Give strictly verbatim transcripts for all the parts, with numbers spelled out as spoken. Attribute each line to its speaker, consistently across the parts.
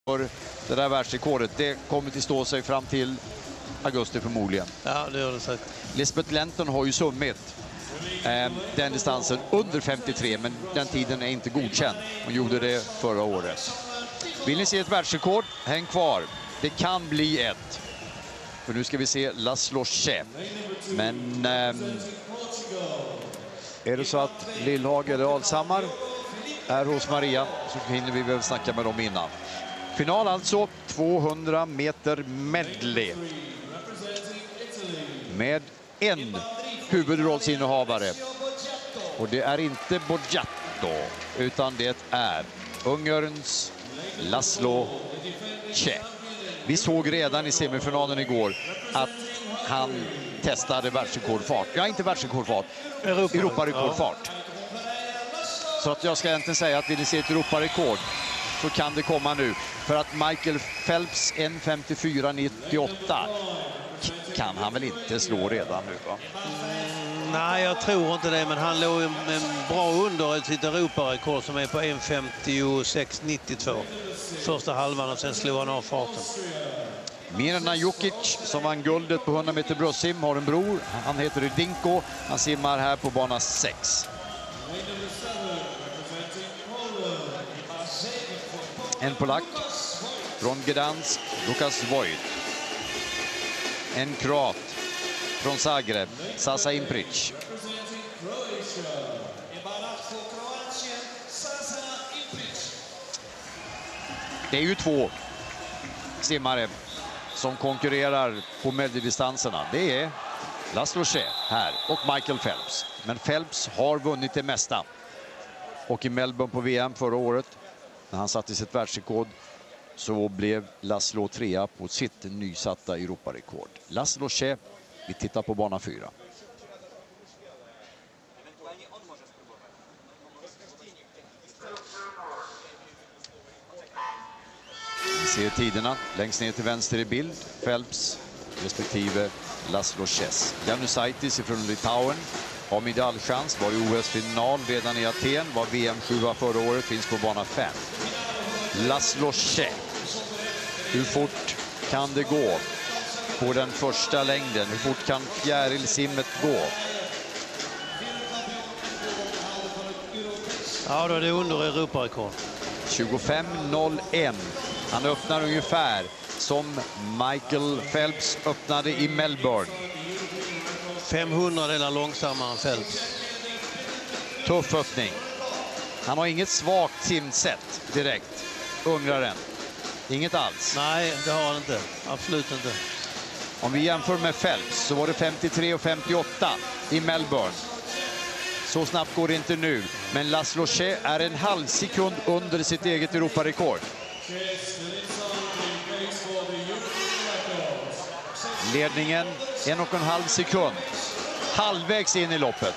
Speaker 1: för det där världsrekordet. Det kommer att stå sig fram till augusti förmodligen.
Speaker 2: Ja, det gör det säkert.
Speaker 1: Lisbeth Lenton har ju summit eh, den distansen under femtiotre, men den tiden är inte godkänd. Hon gjorde det förra året. Vill ni se ett världsrekord? Häng kvar. Det kan bli ett. För nu ska vi se Laszlo Tjej. Men eh, är det så att Lillhag eller Alshammar är hos Maria så hinner vi väl snacka med dem innan. Final alltså, tvåhundra meter medley. Med en huvudrollsinnehavare. Och det är inte Boggiatto, utan det är Ungerns Laszlo Tjej. Vi såg redan i semifinalen igår att han testade världsrekordfart. Ja, inte världsrekordfart, Europa. Europarekordfart. Ja. Så att jag ska egentligen säga att vill ni se ett Europarekord så kan det komma nu. För att Michael Phelps en femtiofyra nittioåtta kan han väl inte slå redan nu, va?
Speaker 2: Mm, nej, jag tror inte det, men han låg en, en bra under sitt Europarekord som är på en femtiosex nittiotvå. Första halvan och sen slog han av farten.
Speaker 1: Mirna Jukic som vann guldet på hundra meter bröstsim har en bror. Han heter Dinko. Han simmar här på bana sex. En polack från Gdansk, Lukas Wojt. En kroat från Zagreb, Sasa Impric. Det är ju två simmare som konkurrerar på medeldistanserna. Det är Laszlo Tjej här och Michael Phelps. Men Phelps har vunnit det mesta. Och i Melbourne på V M förra året, när han satte sitt världsrekord, så blev Laszlo trea på sitt nysatta Europarekord. Laszlo Tjej, vi tittar på bana fyra. Vi ser tiderna längst ner till vänster i bild. Phelps respektive Laszlo Tjej. Janusaitis från Litauen har medaljchans, var i O S-final redan i Aten, var V M sjua förra året, finns på bana fem. Laszlo Tjej. Hur fort kan det gå på den första längden? Hur fort kan fjärilsimmet gå?
Speaker 2: Ja, då är det under Europarekord.
Speaker 1: tjugofem noll ett. Han öppnar ungefär som Michael Phelps öppnade i Melbourne.
Speaker 2: femhundra delar långsammare än Phelps.
Speaker 1: Tuff öppning. Han har inget svagt simsätt direkt, ungraren. Inget alls.
Speaker 2: Nej, det har han inte. Absolut inte.
Speaker 1: Om vi jämför med Phelps så var det femtiotre och femtioåtta i Melbourne. Så snabbt går det inte nu. Men Laszlo Tjej är en halv sekund under sitt eget Europarekord. Ledningen en och en halv sekund. Halvvägs in i loppet.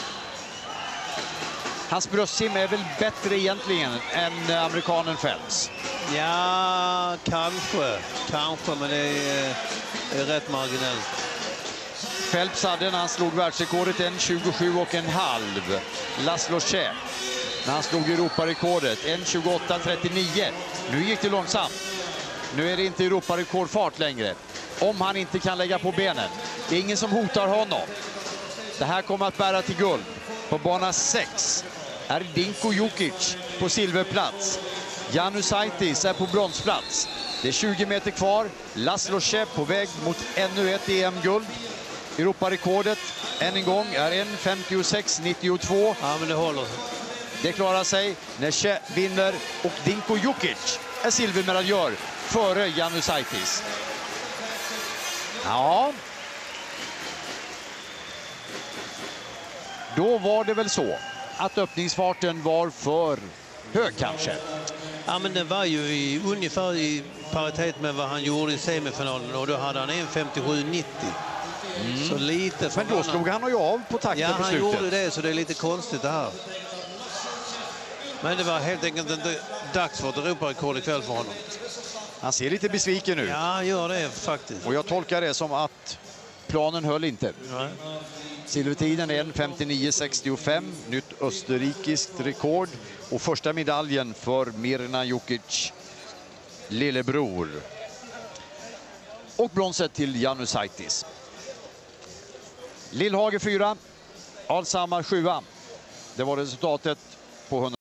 Speaker 1: Hans bröstsim är väl bättre egentligen än amerikanen Phelps.
Speaker 2: Ja, kanske. Kanske, men det är, det är rätt marginellt.
Speaker 1: Phelps hade när han slog världsrekordet en tjugosju och en halv. Laszlo Tjej när han slog Europarekordet en tjugoåtta trettionio. Nu gick det långsamt. Nu är det inte Europarekordfart längre. Om han inte kan lägga på benen. Det är ingen som hotar honom. Det här kommer att bära till guld. På bana sex är Dinko Jukic på silverplats. Janusaitis är på bronsplats. Det är tjugo meter kvar. Laszlo Tjej på väg mot ännu ett E M-guld. Europarekordet än en gång är en femtiosex nittiotvå.
Speaker 2: Ja, men det håller.
Speaker 1: Det klarar sig när Tjej vinner och Dinko Jukic är silvermedaljör före Janusaitis. Ja. Då var det väl så att öppningsfarten var för hög kanske.
Speaker 2: Ja, men den var ju i, ungefär i paritet med vad han gjorde i semifinalen och då hade han en femtiosju nittio. Mm. Så lite.
Speaker 1: Men då slog han ju av på takten
Speaker 2: ja,
Speaker 1: på slutet.
Speaker 2: Ja, han gjorde det, så det är lite konstigt det här. Men det var helt enkelt inte dags för ett Europarekord ikväll för honom.
Speaker 1: Han ser lite besviken ut.
Speaker 2: Ja, han gör det faktiskt.
Speaker 1: Och jag tolkar det som att planen höll inte.
Speaker 2: Nej.
Speaker 1: Silvertiden är en femtionio sextiofem, nytt österrikiskt rekord. Och första medaljen för Mirna Jukic lillebror. Och bronset till Janusaitis. Lillhage fyra, Alshammar sjua. Det var resultatet på hundra.